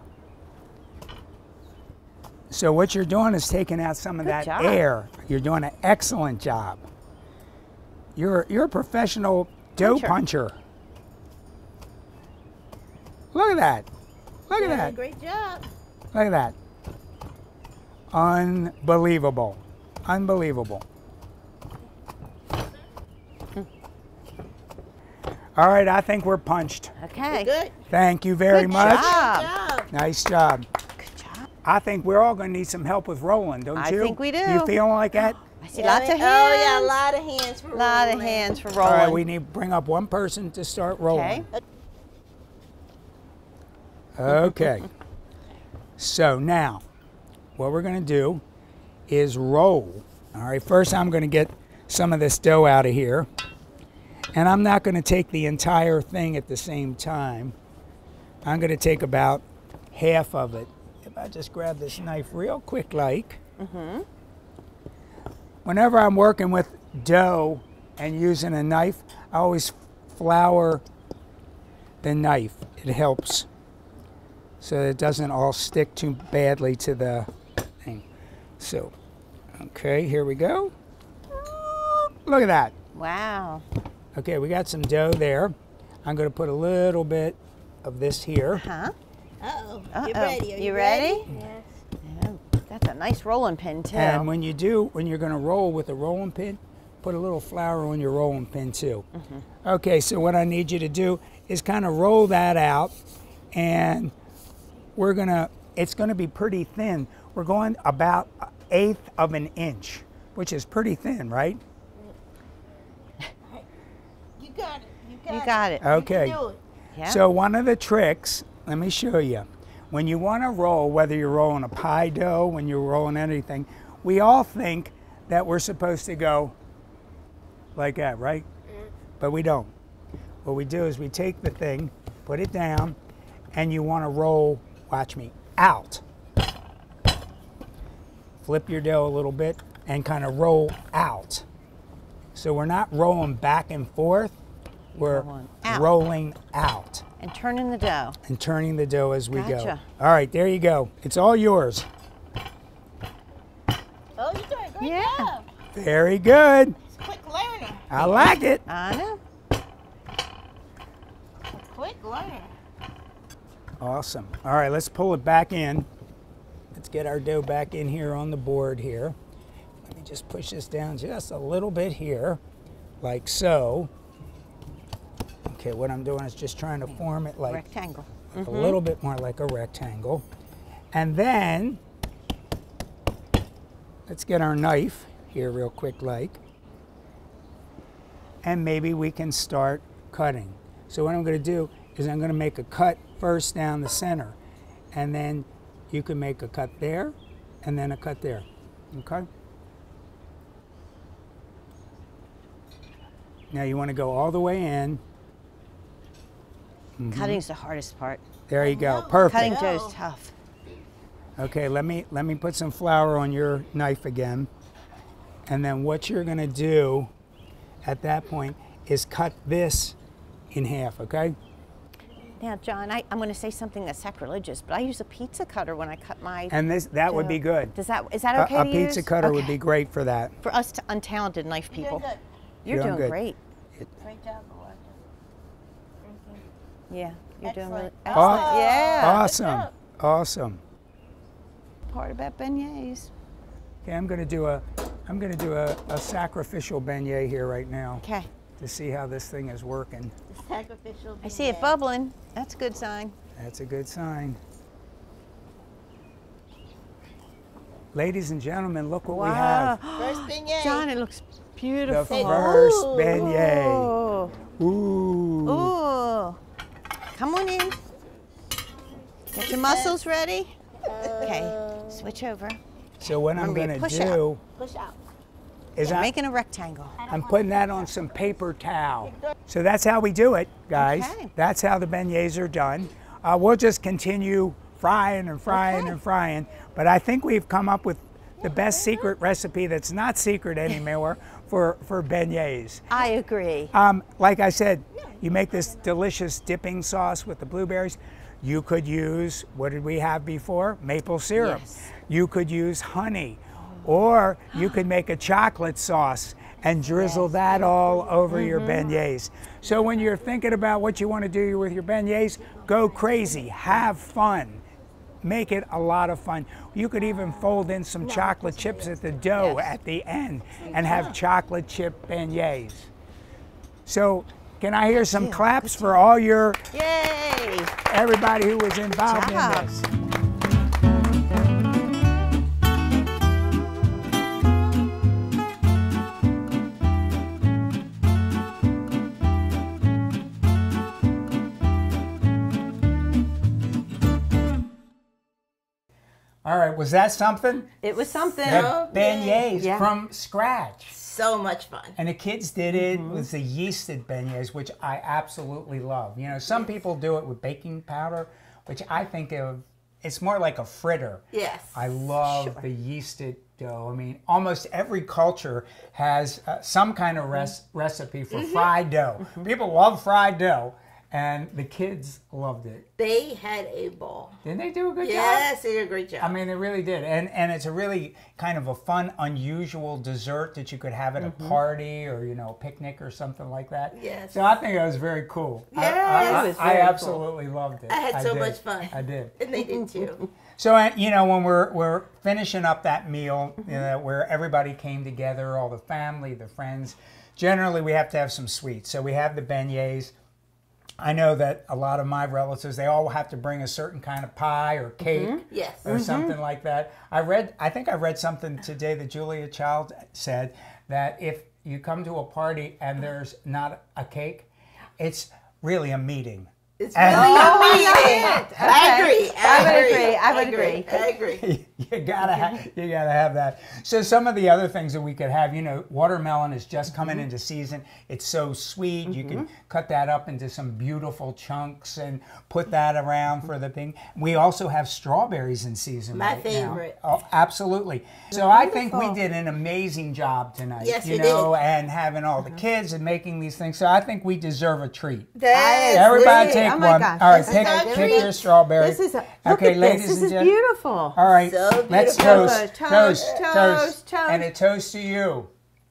So what you're doing is taking out some of Good that job. air. You're doing an excellent job. You're you're a professional dough Puncher. puncher. Look at that. Look at Yeah, that. Great job. Look at that. Unbelievable. Unbelievable. All right, I think we're punched. Okay. Good. Thank you very Good much. job. Good job. Nice job. Good job. I think we're all going to need some help with rolling, don't I you? think we do. You feeling like that? I see Yeah, lots of hands. Oh, yeah, a lot of hands for lot of rolling. hands for All rolling. right, we need to bring up one person to start rolling. Okay. Okay. So now, what we're going to do is roll. All right, first I'm going to get some of this dough out of here. And I'm not going to take the entire thing at the same time. I'm going to take about half of it. If I just grab this knife real quick like. Mm-hmm. Whenever I'm working with dough and using a knife, I always flour the knife. It helps so that it doesn't all stick too badly to the thing. So, okay, here we go. Look at that. Wow. Okay, we got some dough there. I'm going to put a little bit of this here. Huh? Uh-oh. Uh-oh. You ready? Are You you, ready? Yes. Yeah, that's a nice rolling pin too. And when you do, when you're going to roll with a rolling pin, put a little flour on your rolling pin too. Mm-hmm. Okay, so what I need you to do is kind of roll that out, and we're going to, it's going to be pretty thin. We're going about an eighth of an inch, which is pretty thin, right? You got it. You got, You got it. You Okay. can do it. Yeah. So one of the tricks, let me show you. when you want to roll, whether you're rolling a pie dough, when you're rolling anything, we all think that we're supposed to go like that, right? But we don't. What we do is we take the thing, put it down, and you want to roll, watch me, out. Flip your dough a little bit and kind of roll out. So we're not rolling back and forth, we're Rolling out. rolling out. And turning the dough. And turning the dough as we go. Gotcha. All right, there you go. It's all yours. Oh, you're doing a great Yeah. job. Very good. It's quick learner. I like it. I know. Quick learner. Awesome. All right, let's pull it back in. Let's get our dough back in here on the board here. Let me just push this down just a little bit here, like so. Okay, what I'm doing is just trying to form it like Rectangle. a little bit more like a rectangle. And then, let's get our knife here real quick like. And maybe we can start cutting. So what I'm going to do is I'm going to make a cut first down the center. And then you can make a cut there and then a cut there. Okay? Now you want to go all the way in. Cutting's the hardest part. There you go. know. Perfect. Cutting dough is tough. Okay, let me let me put some flour on your knife again. And then what you're going to do at that point is cut this in half, okay? Now, John, I, I'm going to say something that's sacrilegious, but I use a pizza cutter when I cut my And this that would be dough. good. Does that, is that A- okay a to pizza use? cutter would Okay. be great for that. For us to untalented knife people. You're good. You're Doing doing good. great. Great job, Alicia. Yeah, you're doing really Excellent. excellent. Aw- Yeah. Awesome. job. Awesome. Part about beignets. Okay, I'm going to do a I'm going to do a, a sacrificial beignet here right now Okay. to see how this thing is working. Sacrificial. I see it beignet. bubbling. That's a good sign. That's a good sign. Ladies and gentlemen, look what we have. First beignet. John, it looks The beautiful. first Ooh. beignet. Oh. Ooh. Ooh. Come on in. Get your muscles ready. Okay, switch over. So what I'm Remember, going to push do Push out. is You're I, making a rectangle. I'm putting that on some paper towel. So that's how we do it, guys. Okay. That's how the beignets are done. Uh, we'll just continue frying and frying Okay. and frying. But I think we've come up with the best secret recipe that's not secret anymore for, for beignets. I agree. Um, like I said, you make this delicious dipping sauce with the blueberries. You could use, what did we have before? Maple syrup. Yes. You could use honey. Or you could make a chocolate sauce and drizzle that all over your beignets. So when you're thinking about what you want to do with your beignets, go crazy, have fun. Make it a lot of fun. You could even fold in some chocolate chips at the dough Yes. at the end and have chocolate chip beignets. So can I hear some deal, claps for all your, Yay! everybody who was involved job. in this? All right, was that something? It was something. The beignets Yeah. from scratch. So much fun. And the kids did it with the yeasted beignets, which I absolutely love. You know, some people do it with baking powder, which I think of, it's more like a fritter. Yes. I love the yeasted dough. I mean, almost every culture has uh, some kind of res- recipe for fried dough. People love fried dough, and the kids loved it. They had a ball. Didn't they do a good job? Yes, they did a great job. I mean, they really did. And and it's a really kind of a fun, unusual dessert that you could have at a party or, you know, a picnic or something like that. Yes. So I think it was very cool. I- Yes. I, I, It was I very cool. absolutely loved it. I had so did. much fun. I did. And they did too. So, uh, you know, when we're we're finishing up that meal, you know, where everybody came together, all the family, the friends, generally we have to have some sweets. So we have the beignets. I know that a lot of my relatives, they all have to bring a certain kind of pie or cake Yes. or something like that. I read, I think I read something today that Julia Child said that if you come to a party and there's not a cake, it's really a meeting. It's And- really Oh, amazing. okay. I agree. I, I would agree. agree. I would agree. agree. I agree. you gotta ha- you gotta have that. So some of the other things that we could have, you know, watermelon is just coming into season. It's so sweet. You can cut that up into some beautiful chunks and put that around for the thing. We also have strawberries in season. My right favorite. Now. Oh, absolutely. So I think we Beautiful. did an amazing job tonight. Yes, you you know, did. and having all the kids and making these things. So I think we deserve a treat. That's Everybody it. take Oh my one. gosh, All right, this is pick, so pick treat. your strawberry. This is a, look okay, at ladies this. This and is gentlemen. beautiful. All right, So let's beautiful. toast, Toast, toast, toast, toast, toast. and a toast to you.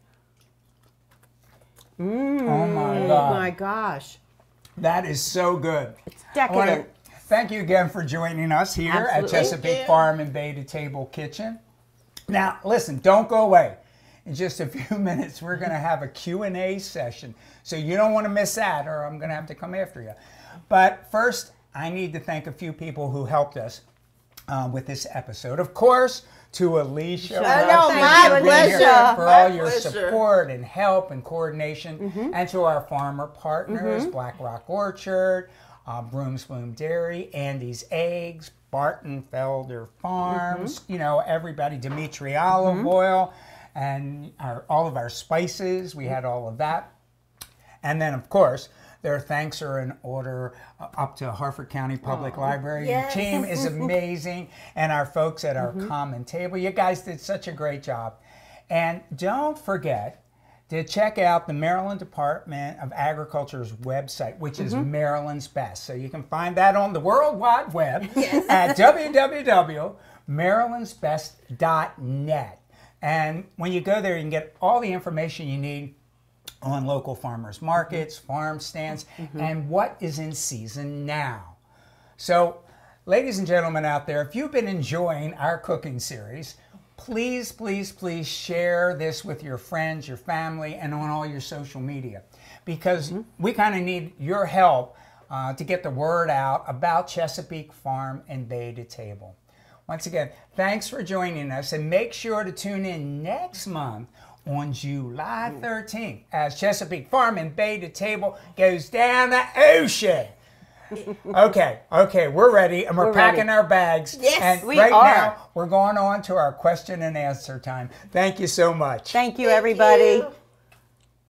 Mm, Oh my oh God, my gosh. that is so good. It's I wanna decadent. thank you again for joining us here at Absolutely. Chesapeake Thank you. Farm and Bay to Table Kitchen. Now, listen, don't go away. In just a few minutes, we're going to have a Q and A session. So you don't want to miss that, or I'm going to have to come after you. But first, I need to thank a few people who helped us uh, with this episode. Of course, to Alicia. Sure. I for know, being my here, pleasure. For My all your pleasure. support and help and coordination. Mm-hmm. And to our farmer partners, Black Rock Orchard, uh, Brooms Bloom Dairy, Andy's Eggs, Barton Felder Farms, Mm-hmm. you know, everybody, Dimitri Olive Oil, and our, all of our spices. We had all of that. And then, of course, their thanks are in order uh, up to Harford County Public Library. Yes. Your team is amazing. And our folks at our Mm-hmm. common table. You guys did such a great job. And don't forget to check out the Maryland Department of Agriculture's website, which is Mm-hmm. Maryland's Best. So you can find that on the World Wide Web at w w w dot marylands best dot net. And when you go there, you can get all the information you need on local farmers markets, farm stands, and what is in season now. So, ladies and gentlemen out there, if you've been enjoying our cooking series, please, please, please share this with your friends, your family, and on all your social media, because we kind of need your help uh, to get the word out about Chesapeake Farm and Bay to Table. Once again, thanks for joining us, and make sure to tune in next month on July thirteenth as Chesapeake Farm and Bay to Table goes down the ocean. Okay, okay, we're ready, and we're, We're packing ready. our bags. Yes, and we right are. now, we're going on to our question and answer time. Thank you so much. Thank you, Thank everybody. you.